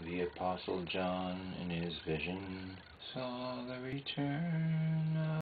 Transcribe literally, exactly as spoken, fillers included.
The Apostle John in his vision saw the return of